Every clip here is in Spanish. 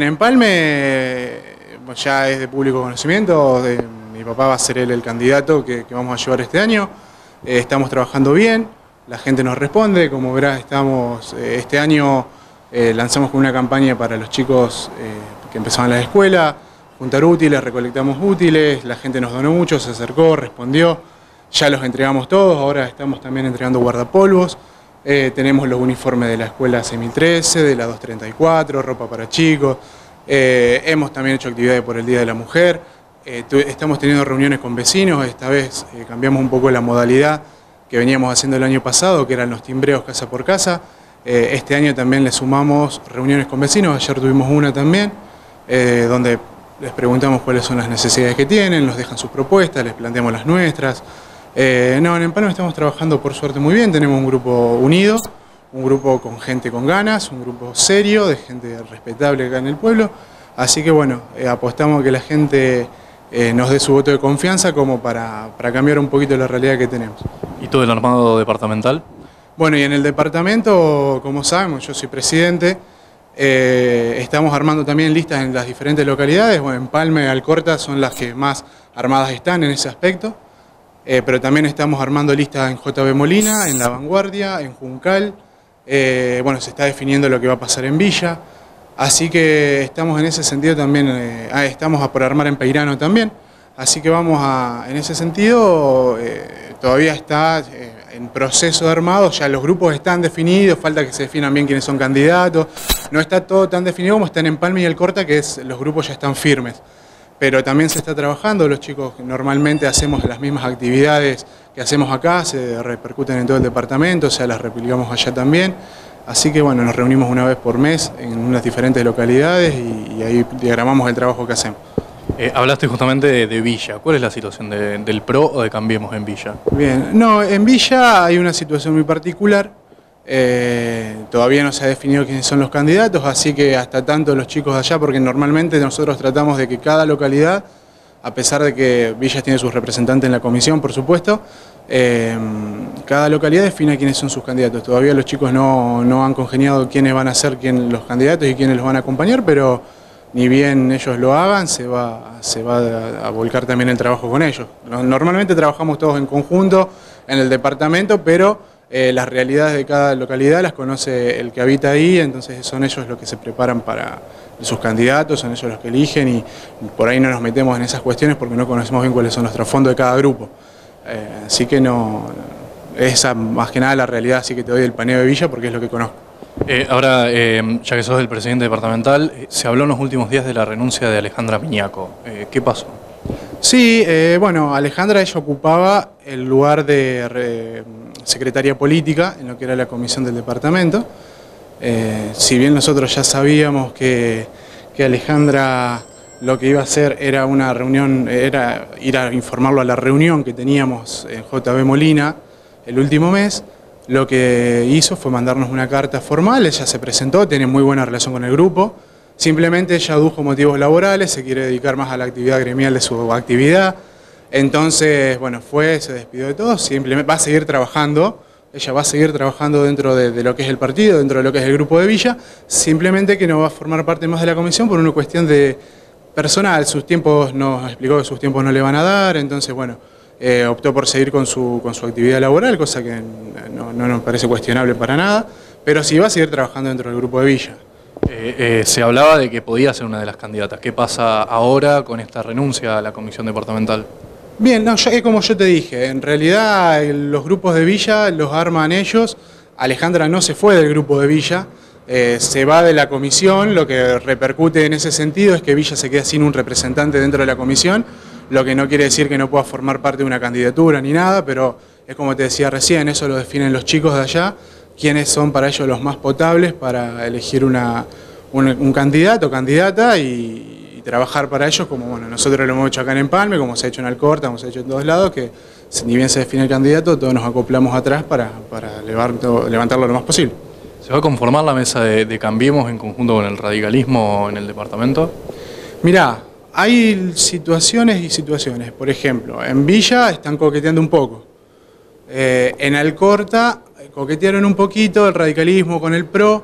Bien, Empalme ya es de público conocimiento, mi papá va a ser él el candidato que vamos a llevar este año. Estamos trabajando bien, la gente nos responde, como verás este año lanzamos con una campaña para los chicos que empezaban la escuela, juntar útiles, recolectamos útiles, la gente nos donó mucho, se acercó, respondió, ya los entregamos todos, ahora estamos también entregando guardapolvos. Tenemos los uniformes de la escuela 6013, de la 234, ropa para chicos. Hemos también hecho actividades por el Día de la Mujer. Estamos teniendo reuniones con vecinos. Esta vez cambiamos un poco la modalidad que veníamos haciendo el año pasado, que eran los timbreos casa por casa. Este año también le sumamos reuniones con vecinos. Ayer tuvimos una también, donde les preguntamos cuáles son las necesidades que tienen, nos dejan sus propuestas, les planteamos las nuestras. No, en Empalme estamos trabajando por suerte muy bien, tenemos un grupo unido, un grupo con gente con ganas, un grupo serio, de gente respetable acá en el pueblo, así que bueno, apostamos a que la gente nos dé su voto de confianza como para cambiar un poquito la realidad que tenemos. ¿Y todo el armado departamental? Bueno, y en el departamento, como sabemos, yo soy presidente, estamos armando también listas en las diferentes localidades. Bueno, Empalme y Alcorta son las que más armadas están en ese aspecto. Pero también estamos armando listas en JB Molina, en La Vanguardia, en Juncal. Bueno, se está definiendo lo que va a pasar en Villa. Así que estamos en ese sentido también, estamos por armar en Peirano también. Así que en ese sentido, todavía está en proceso de armado, ya los grupos están definidos, falta que se definan bien quiénes son candidatos. No está todo tan definido como está en Empalme y Alcorta, que los grupos ya están firmes. Pero también se está trabajando, los chicos normalmente hacemos las mismas actividades que hacemos acá, se repercuten en todo el departamento, o sea, las replicamos allá también. Así que bueno, nos reunimos una vez por mes en unas diferentes localidades y ahí diagramamos el trabajo que hacemos. Hablaste justamente de Villa, ¿cuál es la situación del PRO o de Cambiemos en Villa? Bien, no, en Villa hay una situación muy particular. Todavía no se ha definido quiénes son los candidatos, así que hasta tanto los chicos de allá, porque normalmente nosotros tratamos de que cada localidad, a pesar de que Villas tiene sus representantes en la comisión, por supuesto, cada localidad define quiénes son sus candidatos. Todavía los chicos no han congeniado quiénes van a ser los candidatos y quiénes los van a acompañar, pero ni bien ellos lo hagan, se va a volcar también el trabajo con ellos. Normalmente trabajamos todos en conjunto en el departamento, pero las realidades de cada localidad las conoce el que habita ahí, entonces son ellos los que se preparan para sus candidatos, son ellos los que eligen y por ahí no nos metemos en esas cuestiones porque no conocemos bien cuáles son los trasfondos de cada grupo. Así que esa más que nada la realidad, así que te doy el paneo de Villa porque es lo que conozco. Ahora, ya que sos el presidente departamental, se habló en los últimos días de la renuncia de Alejandra Miñaco. ¿Qué pasó? Sí, bueno, Alejandra ella ocupaba el lugar de secretaria política en lo que era la comisión del departamento. Si bien nosotros ya sabíamos que Alejandra lo que iba a hacer era una reunión, era ir a informarlo a la reunión que teníamos en JB Molina el último mes, lo que hizo fue mandarnos una carta formal, ella se presentó, tiene muy buena relación con el grupo. Simplemente ella adujo motivos laborales, se quiere dedicar más a la actividad gremial de su actividad. Entonces, bueno, se despidió de todos, simplemente va a seguir trabajando. Ella va a seguir trabajando dentro de lo que es el partido, dentro de lo que es el grupo de Villa, simplemente que no va a formar parte más de la comisión por una cuestión de personal. Sus tiempos, nos explicó que sus tiempos no le van a dar, entonces, bueno, optó por seguir con su actividad laboral, cosa que no nos parece cuestionable para nada, pero sí va a seguir trabajando dentro del grupo de Villa. Se hablaba de que podía ser una de las candidatas. ¿Qué pasa ahora con esta renuncia a la comisión departamental? Bien, no, como yo te dije, en realidad los grupos de Villa los arman ellos. Alejandra no se fue del grupo de Villa, se va de la comisión. Lo que repercute en ese sentido es que Villa se queda sin un representante dentro de la comisión, lo que no quiere decir que no pueda formar parte de una candidatura ni nada, pero es como te decía recién, eso lo definen los chicos de allá, quiénes son para ellos los más potables para elegir un candidato o candidata y trabajar para ellos, como bueno, nosotros lo hemos hecho acá en Empalme, como se ha hecho en Alcorta, como se ha hecho en todos lados, que ni bien se define el candidato, todos nos acoplamos atrás para levantarlo lo más posible. ¿Se va a conformar la mesa de Cambiemos en conjunto con el radicalismo en el departamento? Mirá, hay situaciones y situaciones. Por ejemplo, en Villa están coqueteando un poco. En Alcorta coquetearon un poquito el radicalismo con el PRO.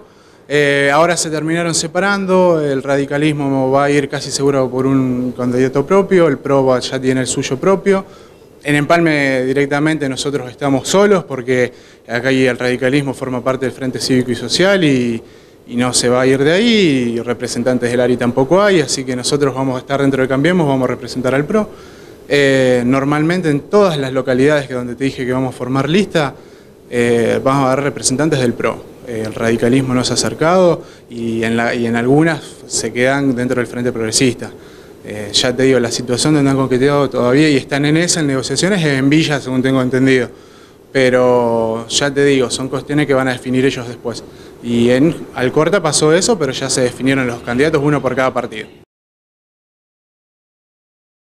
Ahora se terminaron separando, el radicalismo va a ir casi seguro por un candidato propio, el PRO ya tiene el suyo propio. En Empalme directamente nosotros estamos solos porque acá el radicalismo forma parte del Frente Cívico y Social y no se va a ir de ahí, y representantes del ARI tampoco hay, así que nosotros vamos a estar dentro de Cambiemos, vamos a representar al PRO. Normalmente en todas las localidades donde te dije que vamos a formar lista, vamos a dar representantes del PRO. El radicalismo nos ha acercado y en algunas se quedan dentro del Frente Progresista. Ya te digo, la situación donde han coqueteado todavía y están en negociaciones es en Villa, según tengo entendido. Pero ya te digo, son cuestiones que van a definir ellos después. Y en Alcorta pasó eso, pero ya se definieron los candidatos, uno por cada partido.